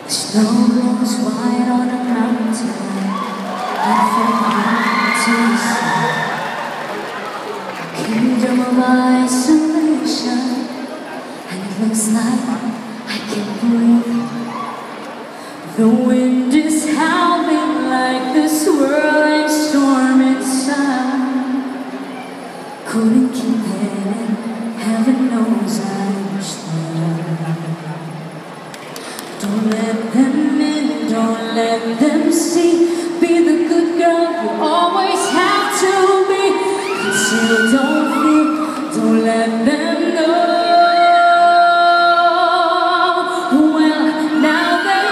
Snow glows white on a mountain, and from mountain to sea, kingdom of isolation, and it looks like I can breathe. The wind is howling like the swirling storm inside. Couldn't keep it in, heaven knows I understand. Don't let them in, don't let them see. Be the good girl you always have to be. Conceal, don't fear, don't let them know. Well, now they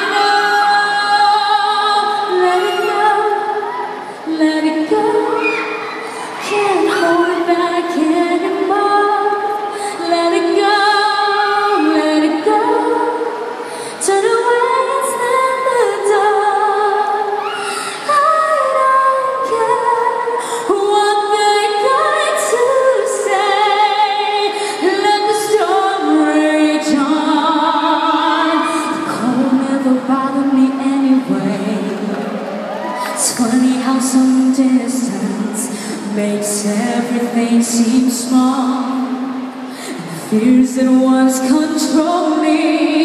know. Let it go, let it go. Can't hold it back anymore. Let it go, let it go. Turn away and slam the door. I don't care what they're going to say. Let the storm rage on. The cold never bothered me anyway. It's funny how some distance makes everything seem small. And the fears that once controlled me